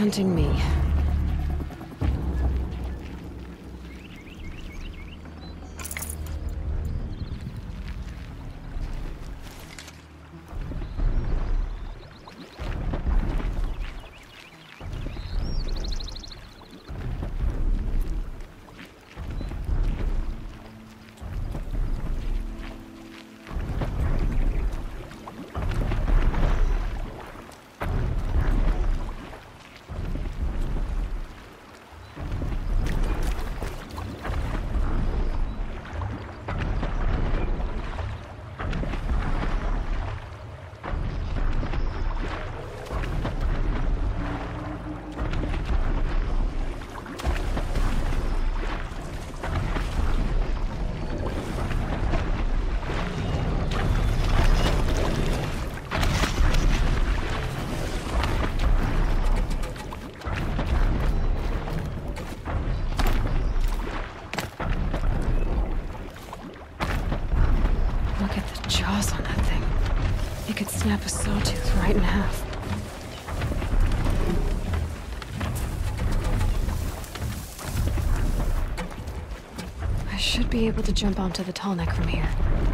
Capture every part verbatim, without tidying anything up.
hunting me. Snap a sawtooth right in half. I should be able to jump onto the tall neck from here.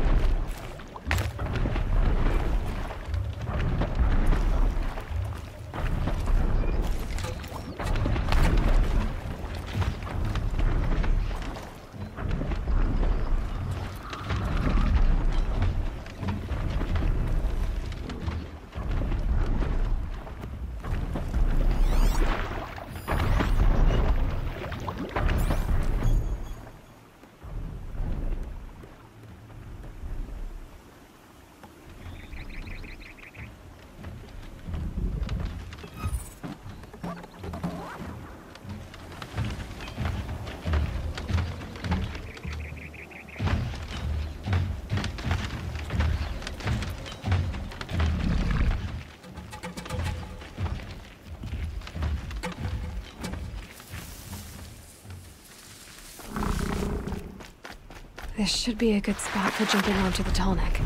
This should be a good spot for jumping onto the tall neck.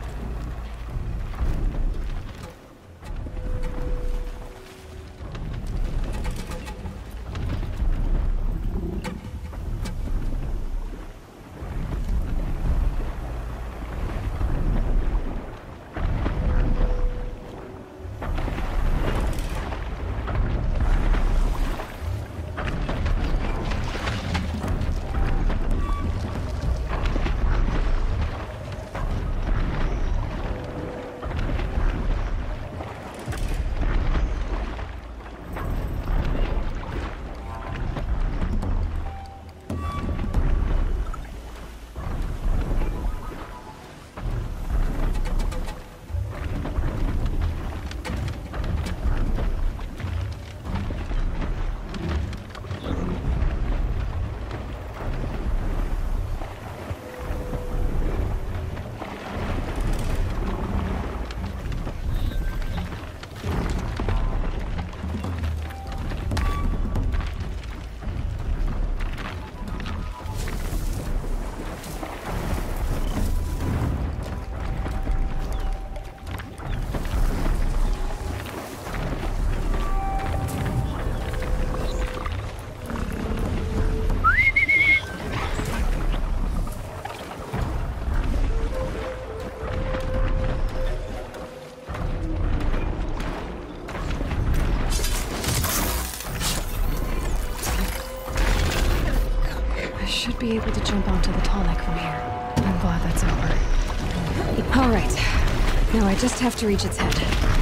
Be able to jump onto the tall neck from here. I'm glad that's over. All right. Now I just have to reach its head.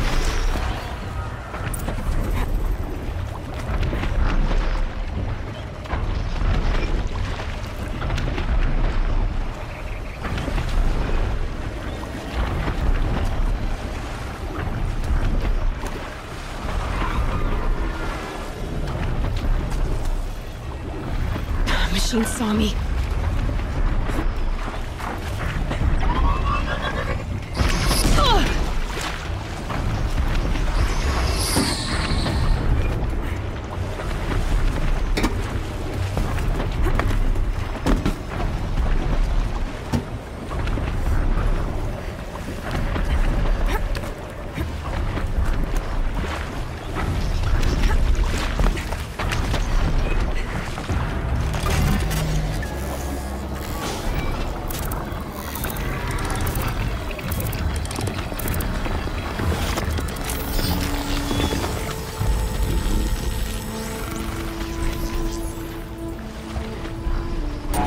Machine saw me.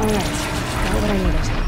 All right, got what I needed.